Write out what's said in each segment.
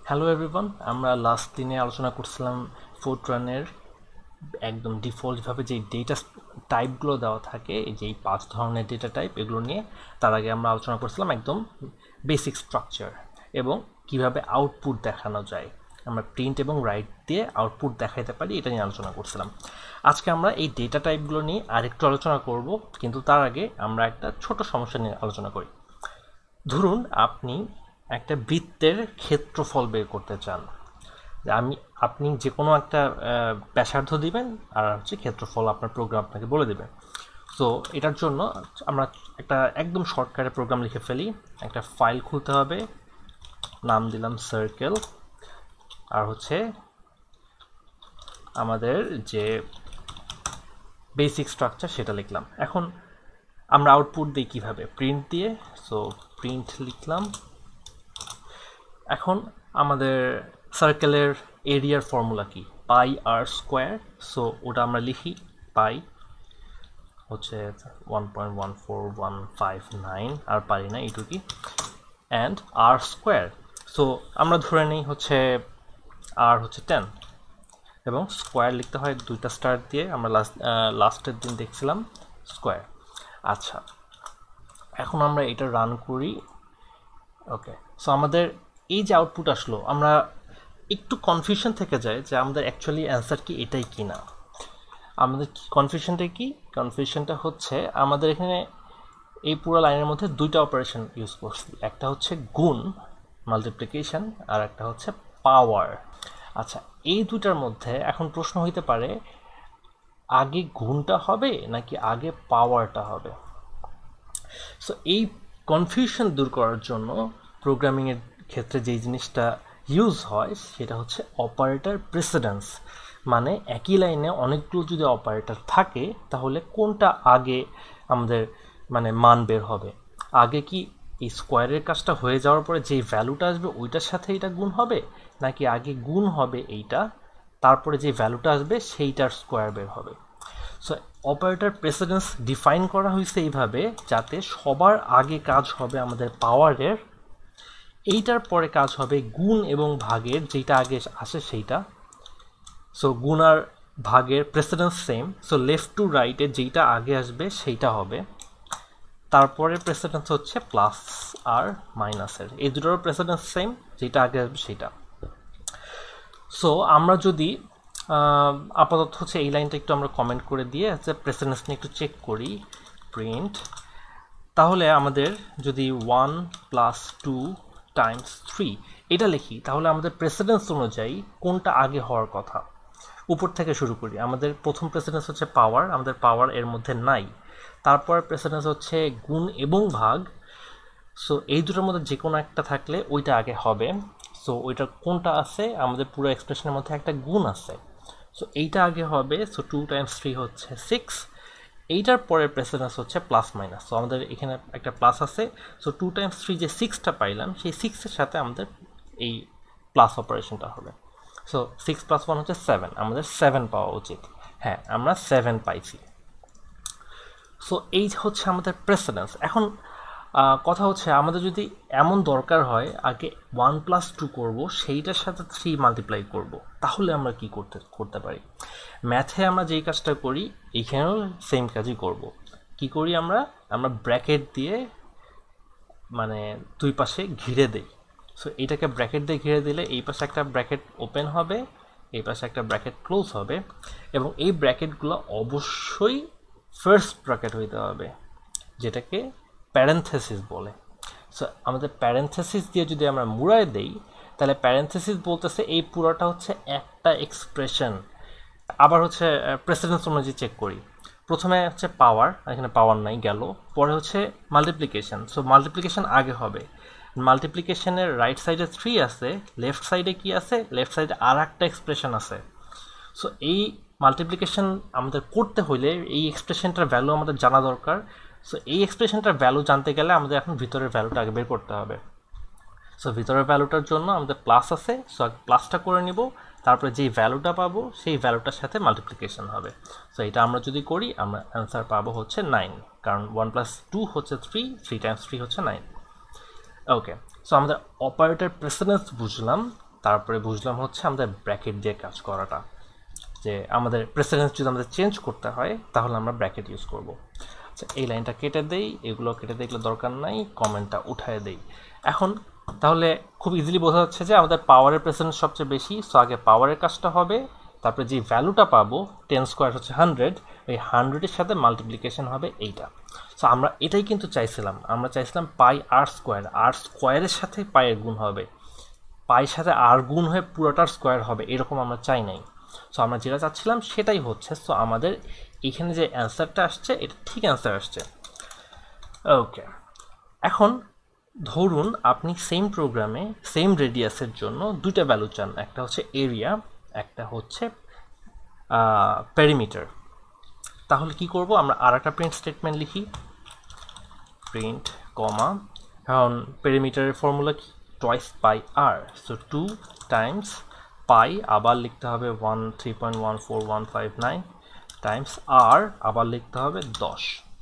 Hello everyone, আমরা last দিনে আলোচনা করছিলাম ফোরট্রানের একদম ডিফল্টভাবে যেই ডেটা টাইপগুলো দেওয়া থাকে, যেই 5 ধরনের ডেটা টাইপ, এগুলো নিয়ে। তার আগে আমরা আলোচনা করছিলাম একদম বেসিক স্ট্রাকচার এবং কিভাবে আউটপুট দেখানো যায়, আমরা প্রিন্ট এবং রাইট দিয়ে আউটপুট দেখাইতে পারি, এটা নিয়ে আলোচনা করছিলাম। আজকে আমরা এই ডেটা টাইপগুলো নিয়ে আরেকটু আলোচনা করব, কিন্তু তার আগে আমরা একটা ছোট সমস্যা নিয়ে আলোচনা করি। ধরুন আপনি একটা বৃত্তের ক্ষেত্রফল বের করতে চান। আপনি যে কোনো একটা ব্যাসার্ধ দিবেন আর হচ্ছে ক্ষেত্রফল আপনার প্রোগ্রাম আপনাকে বলে দেবে। সো এটার জন্য আমরা একটা একদম শর্টকাটে প্রোগ্রাম লিখে ফেলি। একটা ফাইল খুলতে হবে, নাম দিলাম সার্কেল, আর হচ্ছে আমাদের যে বেসিক স্ট্রাকচার সেটা লিখলাম। এখন আমরা আউটপুট দিই কীভাবে? প্রিন্ট দিয়ে। সো প্রিন্ট লিখলাম। এখন আমাদের সার্কেলের এরিয়ার ফর্মুলা কি? পাই আর স্কোয়ার। সো ওটা আমরা লিখি, পাই হচ্ছে 1.14159, আর পারি না এইটুকি, অ্যান্ড আর স্কোয়ার। সো আমরা ধরে নিই হচ্ছে আর হচ্ছে 10, এবং স্কোয়ার লিখতে হয় দুইটা স্টার দিয়ে, আমরা লাস্টের দিন দেখছিলাম স্কোয়ার। আচ্ছা, এখন আমরা এটা রান করি। ওকে, সো আমাদের এই যে আউটপুট আসলো, আমরা একটু কনফিউশন থেকে যায় যে আমাদের অ্যাকচুয়ালি অ্যান্সার কি এটাই কি না। আমাদের কনফিউশনটা কি? কনফিউশনটা হচ্ছে আমাদের এখানে এই পুরো লাইনের মধ্যে দুইটা অপারেশন ইউজ করছি, একটা হচ্ছে গুণ মাল্টিপ্লিকেশন, আর একটা হচ্ছে পাওয়ার। আচ্ছা, এই দুটার মধ্যে এখন প্রশ্ন হইতে পারে আগে গুণটা হবে নাকি আগে পাওয়ারটা হবে। সো এই কনফিউশন দূর করার জন্য প্রোগ্রামিংয়ের ক্ষেত্রে যেই জিনিসটা ইউজ হয় সেটা হচ্ছে অপারেটর প্রেসিডেন্স। মানে একই লাইনে অনেকগুলো যদি অপারেটর থাকে তাহলে কোনটা আগে আমাদের মান বের হবে। আগে কি এই স্কোয়ারের কাজটা হয়ে যাওয়ার পরে যেই ভ্যালুটা আসবে ওইটার সাথে এটা গুণ হবে, নাকি আগে গুণ হবে এইটা, তারপরে যে ভ্যালুটা আসবে সেইটার স্কোয়ার বের হবে। সো অপারেটর প্রেসিডেন্স ডিফাইন করা হয়েছে এইভাবে যাতে সবার আগে কাজ হবে আমাদের পাওয়ারের, এইটার পরে কাজ হবে গুণ এবং ভাগের, যেটা আগে আসে সেইটা। সো গুণ আর ভাগের precedence same, so left to রাইটে যেইটা আগে আসবে সেইটা হবে। তারপরে প্রেসিডেন্স হচ্ছে প্লাস আর মাইনাসের, এই দুটোর প্রেসিডেন্স সেম, যেটা আগে আসবে সেইটা। সো আমরা যদি আপাতত হচ্ছে এই লাইনটা একটু আমরা কমেন্ট করে দিয়ে হচ্ছে প্রেসিডেন্স নিয়ে একটু চেক করি, প্রিন্ট। তাহলে আমাদের যদি 1 + 2 × 3 এটা লিখি, তাহলে আমাদের প্রেসিডেন্স অনুযায়ী কোনটা আগে হওয়ার কথা। উপর থেকে শুরু করি। আমাদের প্রথম প্রেসিডেন্স হচ্ছে পাওয়ার, আমাদের পাওয়ার এর মধ্যে নাই। তারপর প্রেসিডেন্স হচ্ছে গুণ এবং ভাগ। সো এই দুটোর মধ্যে যে কোনো একটা থাকলে ওইটা আগে হবে। সো ওইটা কোনটা আছে? আমাদের পুরো এক্সপ্রেশনের মধ্যে একটা গুণ আছে, সো এইটা আগে হবে। সো 2 × 3 হচ্ছে 6। এইটার পরের প্রেসিডেন্স হচ্ছে প্লাস মাইনাস। সো আমাদের এখানে একটা প্লাস আছে, সো 2 × 3 যে 6টা পাইলাম সেই 6-এর সাথে আমাদের এই প্লাস অপারেশনটা হবে। সো 6 + 1 হচ্ছে 7, আমাদের 7 পাওয়া উচিত। হ্যাঁ, আমরা 7 পাইছি। সো এই হচ্ছে আমাদের প্রেসিডেন্স। এখন কথা হচ্ছে আমাদের যদি এমন দরকার হয় আগে 1 + 2 করব, সেইটার সাথে 3 মাল্টিপ্লাই করব, তাহলে আমরা কি করতে পারি? ম্যাথে আমরা যেই কাজটা করি এইখানেও সেম কাজই করব। কি করি আমরা ব্র্যাকেট দিয়ে দুই পাশে ঘিরে দেই। সো এইটাকে ব্র্যাকেট দিয়ে ঘিরে দিলে এই পাশে একটা ব্র্যাকেট ওপেন হবে, এই পাশে একটা ব্র্যাকেট ক্লোজ হবে, এবং এই ব্র্যাকেটগুলো অবশ্যই ফার্স্ট ব্র্যাকেট হইতে হবে, যেটাকে প্যারেনথেসিস বলে। সো আমাদের প্যারেনথেসিস দিয়ে যদি আমরা মুড়ায় দেই, তাহলে প্যারেনথেসিস বলতেছে এই পুরোটা হচ্ছে একটা এক্সপ্রেশন। আবার হচ্ছে প্রেসিডেন্স অনুযায়ী চেক করি। প্রথমে হচ্ছে পাওয়ার, এখানে পাওয়ার নাই, গেল। পরে হচ্ছে মাল্টিপ্লিকেশন, সো মাল্টিপ্লিকেশন আগে হবে। মাল্টিপ্লিকেশনের রাইট সাইডে 3 আছে, লেফট সাইডে কি আছে? লেফট সাইডে আর একটা এক্সপ্রেশন আছে। সো এই মাল্টিপ্লিকেশন আমাদের করতে হলে এই এক্সপ্রেশনটার ভ্যালু আমাদের জানা দরকার। সো এই এক্সপ্রেশনটার ভ্যালু জানতে গেলে আমাদের এখন ভিতরের ভ্যালুটা আগে বের করতে হবে। সো ভিতরের ভ্যালুটার জন্য আমাদের প্লাস আছে, সো প্লাসটা করে নিব, তারপরে যেই ভ্যালুটা পাবো সেই ভ্যালুটার সাথে মাল্টিপ্লিকেশন হবে। সো এটা আমরা যদি করি আমরা অ্যান্সার পাবো হচ্ছে 9, কারণ 1 + 2 হচ্ছে 3, 3 × 3 হচ্ছে 9। ওকে, সো আমাদের অপারেটর প্রেসিডেন্স বুঝলাম। তারপরে বুঝলাম হচ্ছে আমাদের ব্র্যাকেট দিয়ে কাজ করাটা, যে আমাদের প্রেসিডেন্স যদি আমাদের চেঞ্জ করতে হয় তাহলে আমরা ব্র্যাকেট ইউজ করব। আচ্ছা, এই লাইনটা কেটে দেই, এগুলো কেটে দেই, এগুলো দরকার নাই, কমেন্টটা উঠায় দেই। এখন তাহলে খুব ইজিলি বোঝা যাচ্ছে যে আমাদের পাওয়ারের প্রেসিডেন্স সবচেয়ে বেশি, সো আগে পাওয়ারের কাজটা হবে, তারপরে যে ভ্যালুটা পাবো 10 স্কোয়ার হচ্ছে 100, ওই 100-এর সাথে মাল্টিপ্লিকেশন হবে এইটা। সো আমরা এটাই কিন্তু চাইছিলাম, আমরা চাইছিলাম পাই আর স্কোয়ার, আর স্কোয়ারের সাথে পায়ের গুণ হবে, পায়ের সাথে আর গুণ হয়ে পুরোটার স্কোয়ার হবে, এরকম আমরা চাই নাই। সো আমরা যেটা চাচ্ছিলাম সেটাই হচ্ছে। সো আমাদের এখানে যে অ্যান্সারটা আসছে এটা ঠিক অ্যান্সার আসছে। ওকে, এখন ধরুন আপনি সেম প্রোগ্রামে সেম রেডিয়াসের জন্য দুইটা ভ্যালু চান, একটা হচ্ছে এরিয়া, একটা হচ্ছে পেরিমিটার। তাহলে কি করব, আমরা আর একটা প্রিন্ট স্টেটমেন্ট লিখি, প্রিন্ট কমা, এখন পেরিমিটারের ফর্মুলা কি, twice pi r, so 2 times pi, আবার লিখতে হবে 3.14159 টাইমস আর, আবার লিখতে হবে 10।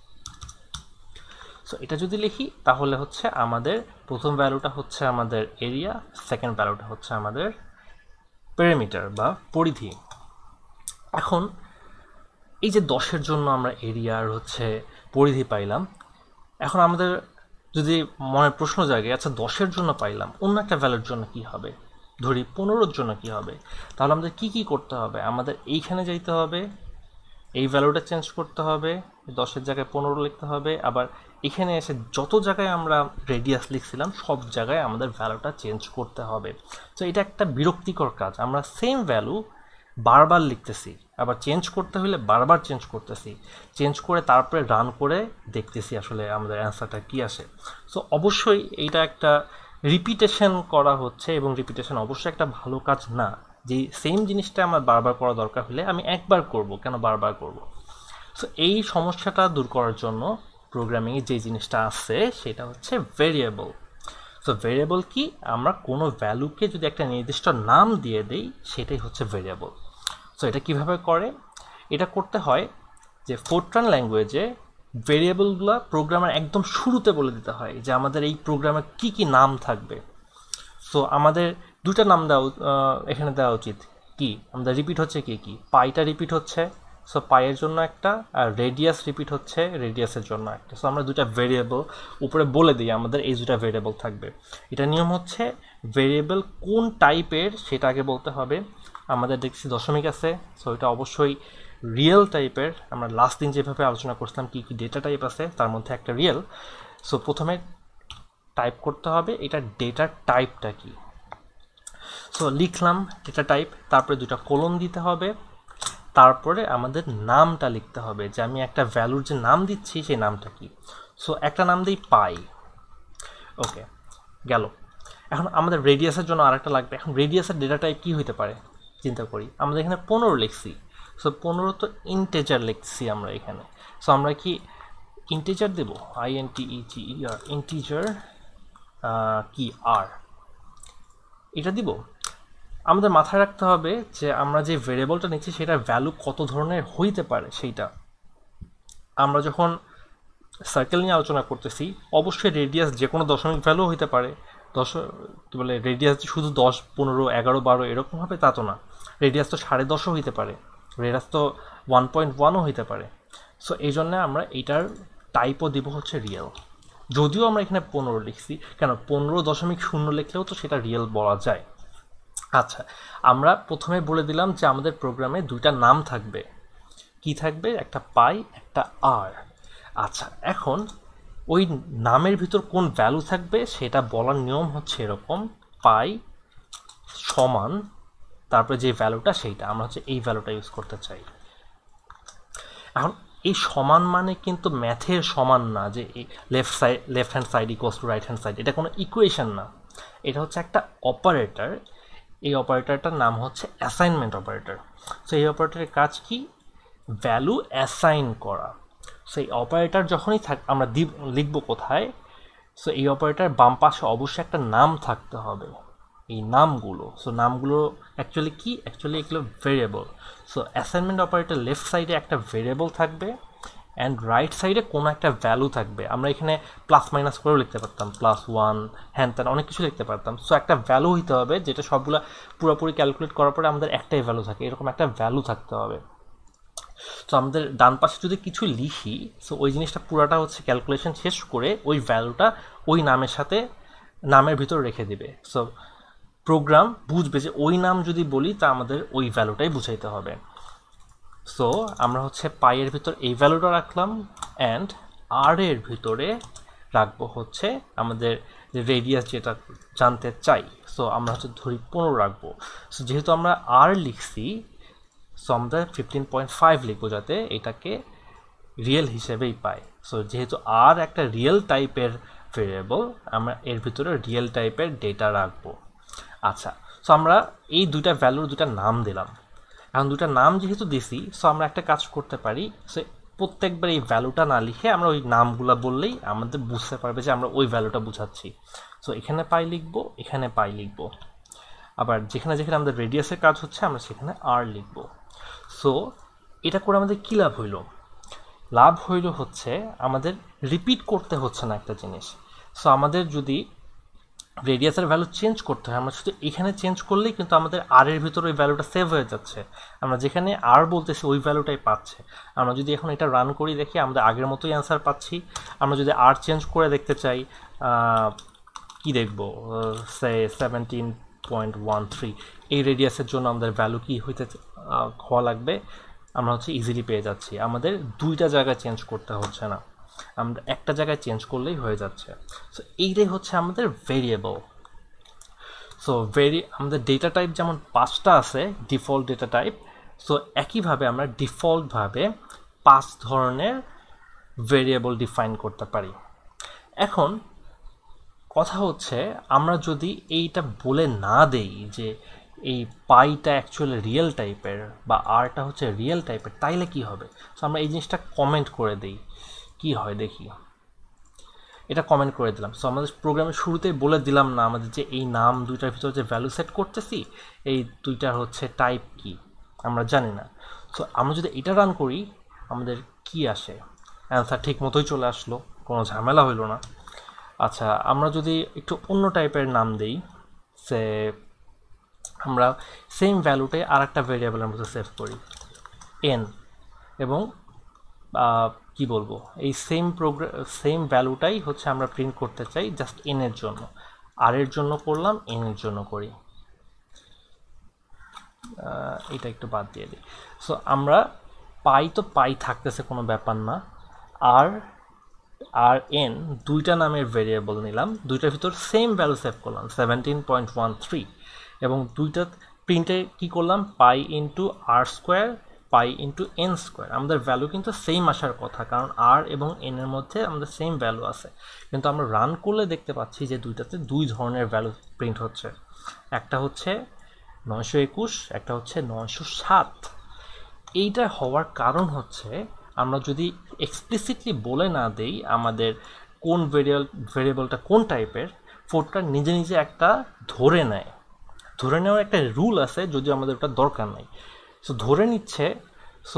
সো এটা যদি লিখি তাহলে হচ্ছে আমাদের প্রথম ভ্যালুটা হচ্ছে আমাদের এরিয়া, সেকেন্ড ভ্যালুটা হচ্ছে আমাদের পেরিমিটার বা পরিধি। এখন এই যে 10-এর জন্য আমরা এরিয়া আর হচ্ছে পরিধি পাইলাম, এখন আমাদের যদি মনে প্রশ্ন জাগে, আচ্ছা 10-এর জন্য পাইলাম, অন্য একটা ভ্যালুর জন্য কি হবে, ধরি 15-এর জন্য কি হবে, তাহলে আমাদের কি কি করতে হবে, আমাদের এইখানে যাইতে হবে, এই ভ্যালুটা চেঞ্জ করতে হবে, 10-এর জায়গায় 15 লিখতে হবে, আবার এখানে এসে যত জায়গায় আমরা রেডিয়াস লিখছিলাম সব জায়গায় আমাদের ভ্যালুটা চেঞ্জ করতে হবে। তো এটা একটা বিরক্তিকর কাজ, আমরা সেম ভ্যালু বারবার লিখতেছি, আবার চেঞ্জ করতে হলে বারবার চেঞ্জ করতেছি, চেঞ্জ করে তারপরে রান করে দেখতেছি আসলে আমাদের অ্যান্সারটা কী আসে। সো অবশ্যই এইটা একটা রিপিটেশন করা হচ্ছে, এবং রিপিটেশন অবশ্যই একটা ভালো কাজ না, যে সেম জিনিসটা আমার বারবার করা দরকার হলে আমি একবার করব, কেন বারবার করব। সো এই সমস্যাটা দূর করার জন্য প্রোগ্রামিংয়ে যে জিনিসটা আছে সেটা হচ্ছে ভেরিয়েবল। সো ভেরিয়েবল কি, আমরা কোনো ভ্যালুকে যদি একটা নির্দিষ্ট নাম দিয়ে দেই সেটাই হচ্ছে ভেরিয়েবল। সো এটা কিভাবে করে, এটা করতে হয় যে ফোরট্রান ল্যাঙ্গুয়েজে ভেরিয়েবলগুলো প্রোগ্রামের একদম শুরুতে বলে দিতে হয় যে আমাদের এই প্রোগ্রামে কি কি নাম থাকবে। সো আমাদের দুটা নাম এখানে দেওয়া উচিত, কি আমাদের রিপিট হচ্ছে কি কি, পাইটা রিপিট হচ্ছে, সো পাইয়ের জন্য একটা, আর রেডিয়াস রিপিট হচ্ছে রেডিয়াসের জন্য একটা। সো আমরা দুটা ভেরিয়েবল উপরে বলে দিই আমাদের এই দুটা ভেরিয়েবল থাকবে। এটা নিয়ম হচ্ছে ভেরিয়েবল কোন টাইপের সেটা আগে বলতে হবে। আমাদের দেখছি দশমিক আছে, সো এটা অবশ্যই রিয়েল টাইপের। আমরা লাস্ট দিন যেভাবে আলোচনা করছিলাম কি কি ডেটা টাইপ আছে তার মধ্যে একটা রিয়েল। সো প্রথমে টাইপ করতে হবে এটা ডেটার টাইপটা কি। সো লিখলাম ডেটা টাইপ, তারপরে দুটা কোলন দিতে হবে, তারপরে আমাদের নামটা লিখতে হবে যে আমি একটা ভ্যালুর যে নাম দিচ্ছি সেই নামটা কি। সো একটা নাম দিই পাই, ওকে গেল। এখন আমাদের রেডিয়াসের জন্য আরেকটা লাগবে। এখন রেডিয়াসের ডেটা টাইপ কী হইতে পারে চিন্তা করি, আমাদের এখানে 15 লিখছি, সো 15 তো ইন্টেজার লিখছি আমরা এখানে। সো আমরা কি ইন্টিজার দেব, INTEGER, ইন্টিজার কি আর, এটা দিব। আমাদের মাথায় রাখতে হবে যে আমরা যে ভেরিয়েবলটা নিচ্ছি সেটার ভ্যালু কত ধরনের হইতে পারে সেইটা। আমরা যখন সার্কেল নিয়ে আলোচনা করতেছি অবশ্যই রেডিয়াস যে কোনো দশমিক ভ্যালু হইতে পারে, কী বলে রেডিয়াস শুধু 10, 15, 11, 12 এরকম হবে তা তো না, রেডিয়াস তো 10.5ও হইতে পারে, রেডিয়াস তো 1.1ও হইতে পারে। সো এই জন্য আমরা এইটার টাইপও দিব হচ্ছে রিয়েল। যদিও আমরা এখানে 15 লিখছি, কেন 15.0 লিখলেও তো সেটা রিয়েল বলা যায়। আচ্ছা, আমরা প্রথমে বলে দিলাম যে আমাদের প্রোগ্রামে দুইটা নাম থাকবে, কি থাকবে, একটা পাই একটা আর। আচ্ছা, এখন ওই নামের ভিতর কোন ভ্যালু থাকবে সেটা বলার নিয়ম হচ্ছে এরকম, পাই সমান তারপরে যে ভ্যালুটা সেইটা, আমরা হচ্ছে এই ভ্যালুটা ইউজ করতে চাই। এখন এই সমান মানে কিন্তু ম্যাথের সমান না, যে left hand side equals to right hand side, এটা কোনো ইকুয়েশন না, এটা হচ্ছে একটা অপারেটর। এই অপারেটরটার নাম হচ্ছে অ্যাসাইনমেন্ট অপারেটর। সো এই অপারেটরের কাজ কি, ভ্যালু অ্যাসাইন করা। সো এই অপারেটর যখনই আমরা লিখবো কোথায়, সো এই অপারেটর বাম পাশে অবশ্যই একটা নাম থাকতে হবে, এই নামগুলো। সো নামগুলো অ্যাকচুয়ালি কি, অ্যাকচুয়ালি এগুলো variable. So assignment operator left সাইডে একটা ভেরিয়েবল থাকবে, অ্যান্ড রাইট সাইডে কোনো একটা ভ্যালু থাকবে। আমরা এখানে প্লাস মাইনাস করেও লিখতে পারতাম, +1 হ্যান ত্যান অনেক কিছু লিখতে পারতাম। সো একটা ভ্যালু হইতে হবে যেটা সবগুলো পুরোপুরি ক্যালকুলেট করার পরে আমাদের একটাই ভ্যালু থাকে, এরকম একটা ভ্যালু থাকতে হবে। তো আমাদের ডান পাশে যদি কিছু লিখি, সো ওই জিনিসটা পুরাটা হচ্ছে ক্যালকুলেশন শেষ করে ওই ভ্যালুটা ওই নামের সাথে নামের ভিতর রেখে দিবে। সো প্রোগ্রাম বুঝবে যে ওই নাম যদি বলি তা আমাদের ওই ভ্যালুটাই বুঝাইতে হবে। সো আমরা হচ্ছে পাইয়ের ভিতর এই ভ্যালুটা রাখলাম, অ্যান্ড আর এর ভিতরে রাখবো হচ্ছে আমাদের রেডিয়াস যেটা জানতে চাই। সো আমরা হচ্ছে ধরি 15 রাখবো। সো যেহেতু আমরা আর লিখছি, সো আমরা 15.5 লিখবো যাতে এটাকে রিয়েল হিসেবেই পাই। সো যেহেতু আর একটা রিয়েল টাইপের ভেরিয়েবল, আমরা এর ভিতরে রিয়েল টাইপের ডেটা রাখবো। আচ্ছা, সো আমরা এই দুইটা ভ্যালুর দুইটা নাম দিলাম। এখন দুইটা নাম যেহেতু দিছি, সো আমরা একটা কাজ করতে পারি, সো প্রত্যেকবার এই ভ্যালুটা না লিখে আমরা ওই নামগুলো বললেই আমাদের বুঝতে পারবে যে আমরা ওই ভ্যালুটা বুঝাচ্ছি। সো এখানে পাই লিখবো, এখানে পাই লিখবো, আবার যেখানে যেখানে আমাদের রেডিয়াসের কাজ হচ্ছে আমরা সেখানে আর লিখবো। সো এটা করে আমাদের কী লাভ হইল? লাভ হইল হচ্ছে আমাদের রিপিট করতে হচ্ছে না একটা জিনিস। সো আমাদের যদি রেডিয়াসের ভ্যালু চেঞ্জ করতে হয়, আমরা শুধু এখানে চেঞ্জ করলেই কিন্তু আমাদের আর এর ভিতরে ওই ভ্যালুটা সেভ হয়ে যাচ্ছে। আমরা যেখানে আর বলতেছি ওই ভ্যালুটাই পাচ্ছে। আমরা যদি এখন এটা রান করি দেখি আমাদের আগের মতোই অ্যান্সার পাচ্ছি। আমরা যদি আর চেঞ্জ করে দেখতে চাই, কি দেখব, সে 17.13 এই রেডিয়াসের জন্য আমাদের ভ্যালু কি হওয়া লাগবে, আমরা হচ্ছে ইজিলি পেয়ে যাচ্ছি। আমাদের দুইটা জায়গায় চেঞ্জ করতে হচ্ছে না, আমরা একটা জায়গায় চেঞ্জ করলেই হয়ে যাচ্ছে। সো এইটাই হচ্ছে আমাদের ভেরিয়েবল। সো আমাদের ডেটা টাইপ যেমন 5টা আছে ডিফল্ট ডেটা টাইপ, সো একইভাবে আমরা ডিফল্টভাবে 5 ধরনের ভেরিয়েবল ডিফাইন করতে পারি। এখন কথা হচ্ছে আমরা যদি এইটা বলে না দেই যে এই পাইটা অ্যাকচুয়ালি রিয়েল টাইপের বা আরটা হচ্ছে রিয়েল টাইপের, তাইলে কি হবে? সো আমরা এই জিনিসটা কমেন্ট করে দিই, কি হয় দেখি। এটা কমেন্ট করে দিলাম। সো আমাদের প্রোগ্রামের শুরুতেই বলে দিলাম না আমাদের যে এই নাম দুইটার ভিতরে যে ভ্যালু সেট করতেছি এই দুইটার হচ্ছে টাইপ কি আমরা জানি না। সো আমরা যদি এটা রান করি আমাদের কি আসে, অ্যান্সার ঠিক মতোই চলে আসলো, কোনো ঝামেলা হইল না। আচ্ছা, আমরা যদি একটু অন্য টাইপের নাম দিই, সে আমরা সেম ভ্যালুটাই আর একটা ভেরিয়েবলের মধ্যে সেভ করি এন, এবং কি বলবো, এই সেম ভ্যালুটাই হচ্ছে আমরা প্রিন্ট করতে চাই জাস্ট এন এর জন্য। আর এর জন্য করলাম, এন এর জন্য করি, এটা একটু বাদ দিয়ে দিই। সো আমরা পাই তো পাই থাকতেছে, কোনো ব্যাপার না। আর এন দুইটা নামের ভেরিয়েবল নিলাম, দুইটার ভিতর সেম ভ্যালু সেভ করলাম 17.13, এবং দুইটা প্রিন্টে কি করলাম, pi into r square pi into n square. আমাদের ভ্যালু কিন্তু সেম আসার কথা, কারণ আর এবং এন এর মধ্যে আমাদের সেম ভ্যালু আছে। কিন্তু আমরা রান করলে দেখতে পাচ্ছি যে দুইটাতে দুই ধরনের ভ্যালু প্রিন্ট হচ্ছে, একটা হচ্ছে 921, একটা হচ্ছে 907। এইটা হওয়ার কারণ হচ্ছে আমরা যদি এক্সপ্লিসিটলি বলে না দেই আমাদের কোন ভেরিয়েবলটা কোন টাইপের, ফোর্ট্রান নিজে নিজে একটা ধরে নেয়। ধরে নেওয়ার একটা রুল আছে, যদিও আমাদের ওটা দরকার নাই। সো ধরে নিচ্ছে, সো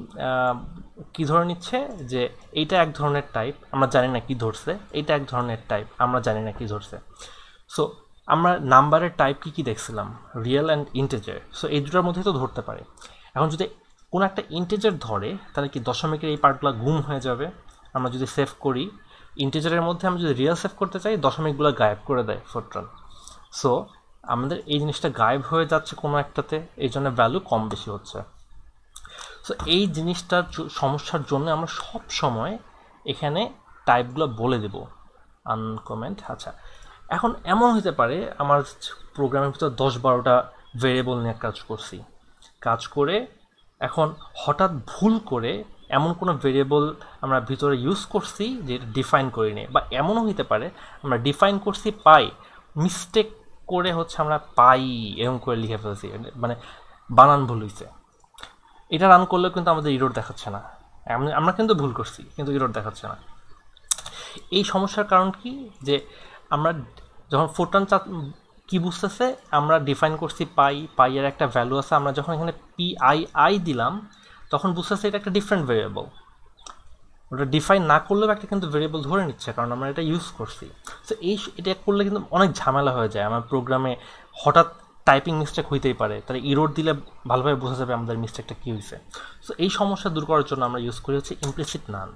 কি ধরে নিচ্ছে যে এইটা এক ধরনের টাইপ, আমরা জানি না কি ধরছে, এইটা এক ধরনের টাইপ, আমরা জানি না কি ধরছে। সো আমরা নাম্বারের টাইপ কি দেখছিলাম, রিয়েল অ্যান্ড ইন্টিজার। সো এই দুটোর মধ্যে তো ধরতে পারে। এখন যদি কোনো একটা ইন্টিজার ধরে তাহলে কি দশমিকের এই পার্টগুলো গুম হয়ে যাবে। আমরা যদি সেভ করি ইন্টিজারের মধ্যে, আমরা যদি রিয়েল সেভ করতে চাই দশমিকগুলো গায়েব করে দেয় ফোর্ট্রান। সো আমাদের এই জিনিসটা গায়েব হয়ে যাচ্ছে কোনো একটাতে, এই জন্য ভ্যালু কম বেশি হচ্ছে। সো এই জিনিসটার সমস্যার জন্য আমরা সব সময় এখানে টাইপগুলো বলে দেব আনকমেন্ট। আচ্ছা, এখন এমন হতে পারে আমার প্রোগ্রামের ভিতর 10-12টা ভেরিয়েবল নিয়ে কাজ করে এখন হঠাৎ ভুল করে এমন কোনো ভেরিয়েবল আমরা ভিতরে ইউজ করছি যেটা ডিফাইন করিনি, বা এমনও হতে পারে আমরা ডিফাইন করছি পাই, মিস্টেক করে হচ্ছে আমরা পাই এরকম করে লিখে ফেলছি, মানে বানান ভুল হয়েছে। এটা রান করলেও কিন্তু আমাদের ইরর দেখাচ্ছে না, আমরা কিন্তু ভুল করছি কিন্তু ইরর দেখাচ্ছে না। এই সমস্যার কারণ কি, যে আমরা যখন ফোর্ট্রান কি বুঝতেছে, আমরা ডিফাইন করছি পাই এর একটা ভ্যালু আছে, আমরা যখন এখানে PII দিলাম তখন বুঝতেছে এটা একটা ডিফারেন্ট ভেরিয়েবল। ওটা ডিফাইন না করলেও একটা কিন্তু ভেরিয়েবল ধরে নিচ্ছে, কারণ আমরা এটা ইউজ করছি। সো এটা করলে কিন্তু অনেক ঝামেলা হয়ে যায়। আমার প্রোগ্রামে হঠাৎ টাইপিং মিস্টেক হইতেই পারে, তাহলে ইরোর দিলে ভালোভাবে বোঝা যাবে আমাদের মিস্টেকটা কী হয়েছে। সো এই সমস্যা দূর করার জন্য আমরা ইউজ করি হচ্ছে ইমপ্লিসিট নান।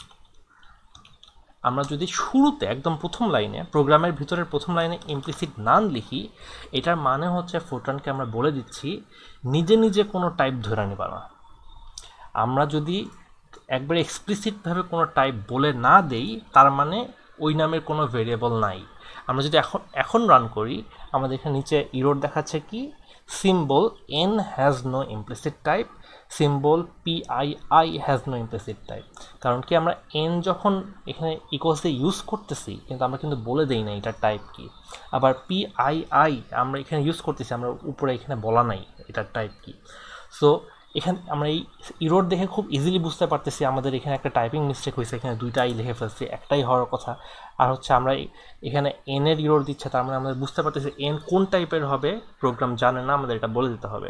আমরা যদি শুরুতে একদম প্রথম লাইনে, প্রোগ্রামের ভিতরের প্রথম লাইনে ইমপ্লিসিট নান লিখি, এটার মানে হচ্ছে ফোরট্রানকে আমরা বলে দিচ্ছি নিজে নিজে কোনো টাইপ ধরে নেবা না। আমরা যদি একবারে এক্সপ্লিসিটভাবে কোনো টাইপ বলে না দেই, তার মানে ওই নামের কোনো ভেরিয়েবল নাই। আমরা যদি এখন রান করি, আমাদের এখানে নিচে ইরোর দেখাচ্ছে কি, symbol n has no implicit type, symbol PII has no implicit type. কারণ কি, আমরা এন যখন এখানে ইকুয়ালস দিয়ে ইউজ করতেছি, কিন্তু আমরা কিন্তু বলে দেই না এটার টাইপ কি। আবার PII আমরা এখানে ইউজ করতেছি, আমরা উপরে এখানে বলা নাই এটার টাইপ কি। সো এখানে আমরা এই ইরোর দেখে খুব ইজিলি বুঝতে পারতেছি আমাদের এখানে একটা টাইপিং মিস্টেক হয়েছে, এখানে দুইটা আই লিখে ফেলছি, একটাই হওয়ার কথা। আর হচ্ছে আমরা এখানে এনের ইরোর দিচ্ছে, তার মানে আমরা বুঝতে পারতেছি এন কোন টাইপের হবে, প্রোগ্রাম জানে না, আমাদের এটা বলে দিতে হবে।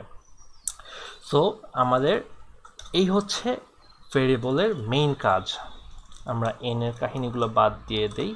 সো আমাদের এই হচ্ছে ভেরিয়েবলের মেইন কাজ। আমরা এনের কাহিনীগুলো বাদ দিয়ে দেই।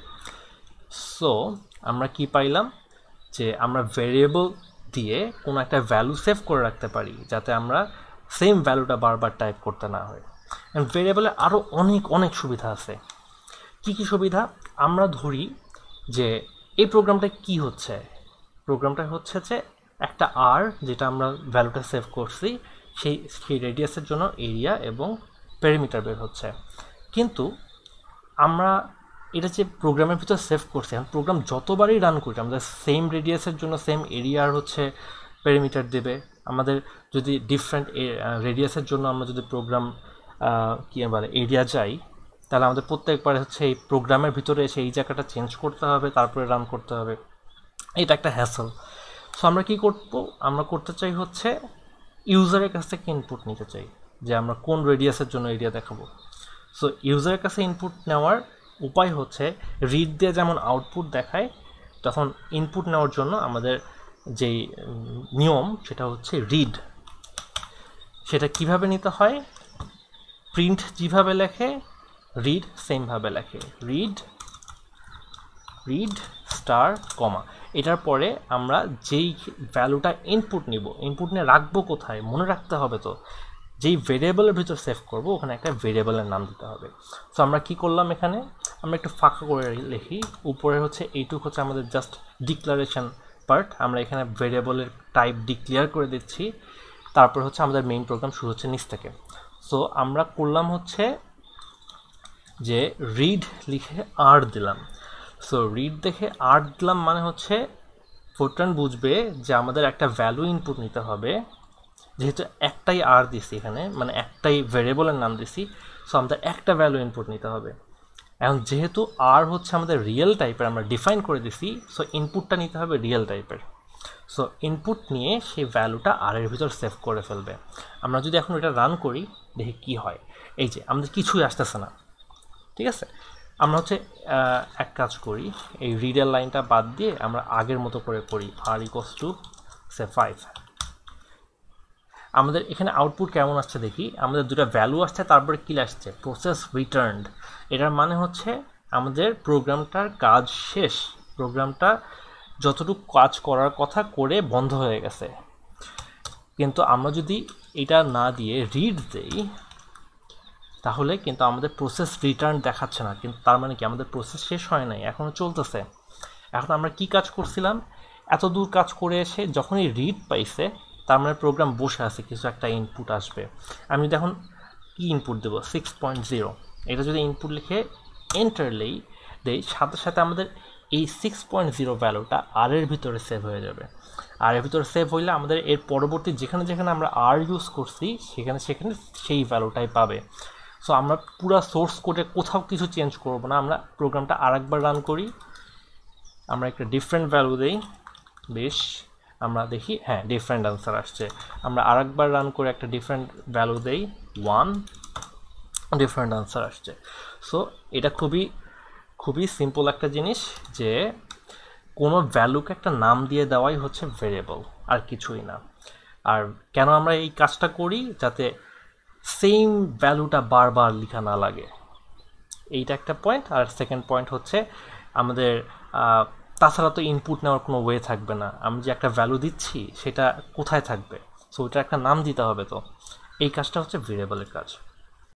সো আমরা কি পাইলাম, যে আমরা ভেরিয়েবল দিয়ে কোনো একটা ভ্যালু সেভ করে রাখতে পারি, যাতে আমরা সেম ভ্যালুটা বারবার টাইপ করতে না হয়। অ্যান্ড ভেরিয়েবলে আরও অনেক অনেক সুবিধা আছে। কি কি সুবিধা? আমরা ধরি যে এই প্রোগ্রামটা কি হচ্ছে, প্রোগ্রামটা হচ্ছে যে একটা আর, যেটা আমরা ভ্যালুটা সেভ করছি, সেই রেডিয়াসের জন্য এরিয়া এবং পেরিমিটার বের হচ্ছে। কিন্তু আমরা এটা যে প্রোগ্রামের ভিতর সেভ করছি, এখন প্রোগ্রাম যতবারই রান করি আমাদের সেম রেডিয়াসের জন্য সেম এরিয়ার হচ্ছে পেরিমিটার দেবে। আমাদের যদি ডিফারেন্ট রেডিয়াসের জন্য আমরা যদি প্রোগ্রাম কী বলে এরিয়া যাই, তাহলে আমাদের প্রত্যেকবার হচ্ছে এই প্রোগ্রামের ভিতরে এসে এই জায়গাটা চেঞ্জ করতে হবে, তারপরে রান করতে হবে। এটা একটা হ্যাসল। সো আমরা কী করবো, আমরা করতে চাই হচ্ছে ইউজারের কাছ থেকে ইনপুট নিতে চাই, যে আমরা কোন রেডিয়াসের জন্য এরিয়া দেখাবো। সো ইউজারের কাছে ইনপুট নেওয়ার উপায় হচ্ছে রিড দিয়ে যেমন আউটপুট দেখায়, তখন ইনপুট নেওয়ার জন্য আমাদের যেই নিয়ম সেটা হচ্ছে রিড। সেটা কিভাবে নিতে হয়, প্রিন্ট যেভাবে লেখে রিড সেমভাবে লেখে, রিড স্টার কমা। এটার পরে আমরা যেই ভ্যালুটা ইনপুট নিব, ইনপুট নিয়ে রাখবো কোথায় মনে রাখতে হবে। তো যেই ভেরিয়েবলের ভিতর সেভ করব, ওখানে একটা ভেরিয়েবলের নাম দিতে হবে। সো আমরা কি করলাম, এখানে আমরা একটু ফাঁকা করে লিখি, উপরে হচ্ছে এইটুকু হচ্ছে আমাদের জাস্ট ডিক্লারেশন পার্ট। আমরা এখানে ভেরিয়েবলের টাইপ ডিক্লেয়ার করে দিচ্ছি, তারপর হচ্ছে আমাদের মেইন প্রোগ্রাম শুরু হচ্ছে নিচ থেকে। সো আমরা করলাম হচ্ছে যে রিড লিখে আর দিলাম। সো রিড দেখে আর দিলাম মানে হচ্ছে ফোরট্রান বুঝবে যে আমাদের একটা ভ্যালু ইনপুট নিতে হবে, যেহেতু একটাই আর দিছি এখানে, মানে একটাই ভেরিয়েবলের নাম দিছি। সো আমাদের একটা ভ্যালু ইনপুট নিতে হবে। এখন যেহেতু আর হচ্ছে আমাদের রিয়েল টাইপের, আমরা ডিফাইন করে দিছি, সো ইনপুটটা নিতে হবে রিয়েল টাইপের। সো ইনপুট নিয়ে সেই ভ্যালুটা আর এর ভিতর সেভ করে ফেলবে। আমরা যদি এখন এটা রান করি, দেখি কি হয়। এই যে আমাদের কিছুই আসতেছে না, ঠিক আছে। আমরা হচ্ছে এক কাজ করি, এই রিডের লাইনটা বাদ দিয়ে আমরা আগের মতো করে করি, আর ইকুয়ালস টু সে 5। আমাদের এখানে আউটপুট কেমন আসছে দেখি। আমাদের দুটো ভ্যালু আসছে, তারপরে কি আসছে, প্রসেস রিটার্নড। এটার মানে হচ্ছে আমাদের প্রোগ্রামটার কাজ শেষ, প্রোগ্রামটা যতটুকু কাজ করার কথা করে বন্ধ হয়ে গেছে। কিন্তু আমরা যদি এটা না দিয়ে রিড দেই, তাহলে কিন্তু আমাদের প্রসেস রিটার্ন দেখাচ্ছে না, কিন্তু তার মানে কি আমাদের প্রসেস শেষ হয় নাই, এখনও চলতেছে। এখন আমরা কি কাজ করছিলাম, এত দূর কাজ করে এসে যখনই রিড পাইছে, তার মানে প্রোগ্রাম বসে আছে, কিছু একটা ইনপুট আসবে। আমি যদি এখন কি ইনপুট দেবো, 6.0, এটা যদি ইনপুট লিখে এন্টার দেই, সাথে সাথে আমাদের এই 6.0 ভ্যালুটা আর এর ভিতরে সেভ হয়ে যাবে। আর এর ভিতরে সেভ হইলে আমাদের এর পরবর্তী যেখানে যেখানে আমরা আর ইউজ করছি, সেখানে সেই ভ্যালুটাই পাবে। সো আমরা পুরো সোর্স কোডে কোথাও কিছু চেঞ্জ করব না, আমরা প্রোগ্রামটা আরেকবার রান করি, আমরা একটা ডিফারেন্ট ভ্যালু দেই, বেশ আমরা দেখি হ্যাঁ ডিফারেন্ট আনসার আসছে। আমরা আরেকবার রান করে একটা ডিফারেন্ট ভ্যালু দেই 1, ডিফারেন্ট আনসার আসছে। সো এটা খুবই সিম্পল একটা জিনিস, যে কোনো ভ্যালুকে একটা নাম দিয়ে দেওয়াই হচ্ছে ভেরিয়েবল, আর কিছুই না। আর কেন আমরা এই কাজটা করি, যাতে সেম ভ্যালুটা বারবার লেখা না লাগে। এইটা একটা পয়েন্ট। আর সেকেন্ড পয়েন্ট হচ্ছে আমাদের তাছাড়া তো ইনপুট নেওয়ার কোনো ওয়ে থাকবে না, আমি যে একটা ভ্যালু দিচ্ছি সেটা কোথায় থাকবে, সো ওটা একটা নাম দিতে হবে। তো এই কাজটা হচ্ছে ভেরিয়েবলের কাজ।